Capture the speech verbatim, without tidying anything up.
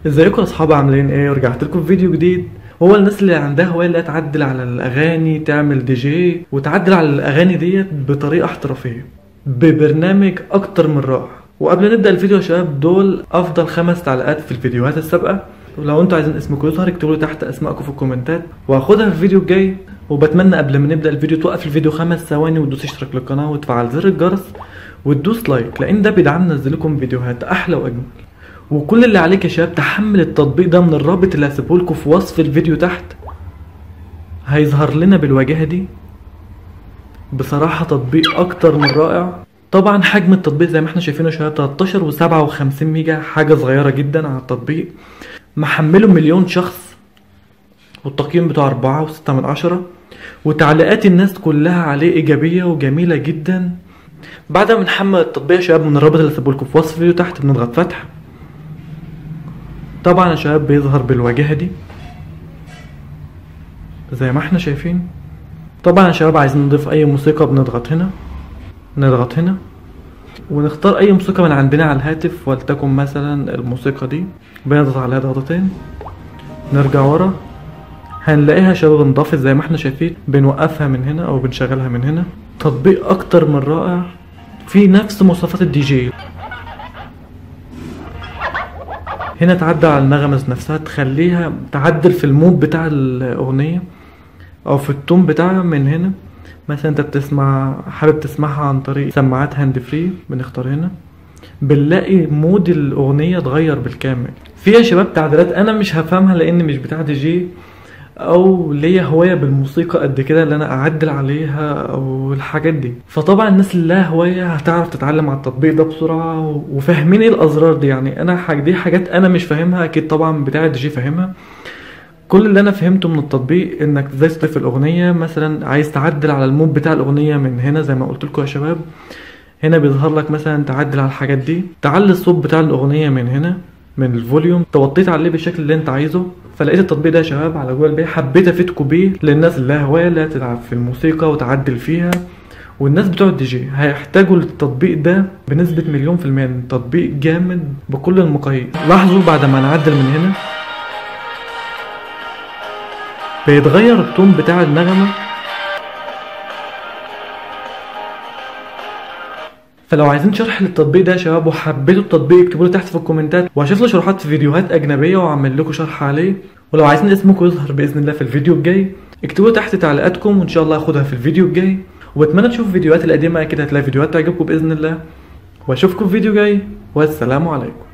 ازيكم يا اصحابي، عاملين ايه؟ ورجعت لكم في فيديو جديد. هو الناس اللي عندها هوايه اللي تعدل على الاغاني، تعمل دي جي وتعدل على الاغاني ديت بطريقه احترافيه ببرنامج اكتر من رائع. وقبل نبدا الفيديو يا شباب، دول افضل خمس تعليقات في الفيديوهات السابقه، ولو انتوا عايزين اسمكم يظهر اكتبوا لي تحت اسمائكم في الكومنتات وهاخدها في الفيديو الجاي. وبتمنى قبل ما نبدا الفيديو توقف الفيديو خمس ثواني وتدوس اشتراك للقناه وتفعل زر الجرس وتدوس لايك، لان ده بيدعمنا ننزل لكم فيديوهات احلى واجمل. وكل اللي عليك يا شباب تحمل التطبيق ده من الرابط اللي هسيبه لكم في وصف الفيديو تحت، هيظهر لنا بالواجهه دي. بصراحه تطبيق اكتر من رائع. طبعا حجم التطبيق زي ما احنا شايفينه يا شباب تلتاشر وسبعة وخمسين ميجا، حاجه صغيره جدا على التطبيق. محمله مليون شخص والتقييم بتاعه أربعة وستة من عشرة، وتعليقات الناس كلها عليه ايجابيه وجميله جدا. بعد ما نحمل التطبيق يا شباب من الرابط اللي هسيبه لكم في وصف الفيديو تحت بنضغط فتح. طبعا يا شباب بيظهر بالواجهه دي زي ما احنا شايفين. طبعا يا شباب عايزين نضيف اي موسيقى بنضغط هنا، نضغط هنا ونختار اي موسيقى من عندنا على الهاتف، ولتكن مثلا الموسيقى دي. بنضغط عليها ضغطتين، نرجع ورا هنلاقيها يا شباب انضافت زي ما احنا شايفين. بنوقفها من هنا او بنشغلها من هنا. تطبيق اكتر من رائع، في نفس مواصفات الدي جي. هنا تعدل على النغمة نفسها، تخليها تعدل في المود بتاع الأغنية أو في التون بتاعها. من هنا مثلا أنت بتسمع، حابب تسمعها عن طريق سماعات هاند فري، بنختار هنا بنلاقي مود الأغنية اتغير بالكامل. فيها شباب تعديلات أنا مش هفهمها لأن مش بتاع دي جي او ليا هوايه بالموسيقى قد كده اللي انا اعدل عليها او الحاجات دي. فطبعا الناس اللي لها هوايه هتعرف تتعلم على التطبيق ده بسرعه وفاهمين ايه الازرار دي. يعني انا حاجة دي حاجات انا مش فاهمها، اكيد طبعا بتاع دي جي فاهمها. كل اللي انا فهمته من التطبيق انك ازاي تضيف الاغنيه. مثلا عايز تعدل على المود بتاع الاغنيه من هنا زي ما قلت لكم يا شباب، هنا بيظهر لك مثلا تعدل على الحاجات دي. تعلي الصوت بتاع الاغنيه من هنا من الفوليوم، توطيت عليه بالشكل اللي انت عايزه. فلقيت التطبيق ده يا شباب على جوجل بلاي، حبيت افيدكم بيه للناس اللي لها هوايه اللي تلعب في الموسيقى وتعدل فيها. والناس بتوع الدي جي هيحتاجوا للتطبيق ده بنسبه مليون في الميه. تطبيق جامد بكل المقاييس. لاحظوا بعد ما نعدل من هنا بيتغير التون بتاع النغمه. فلو عايزين شرح للتطبيق ده يا شباب وحبيتوا التطبيق اكتبوا لي تحت في الكومنتات، وهشوف له شروحات في فيديوهات اجنبيه واعمل لكم شرح عليه. ولو عايزين اسمكم يظهر باذن الله في الفيديو الجاي اكتبوا تحت تعليقاتكم وان شاء الله هاخدها في الفيديو الجاي. واتمنى تشوفوا الفيديوهات القديمه، كده هتلاقي فيديوهات تعجبكم باذن الله. واشوفكم في فيديو جاي، والسلام عليكم.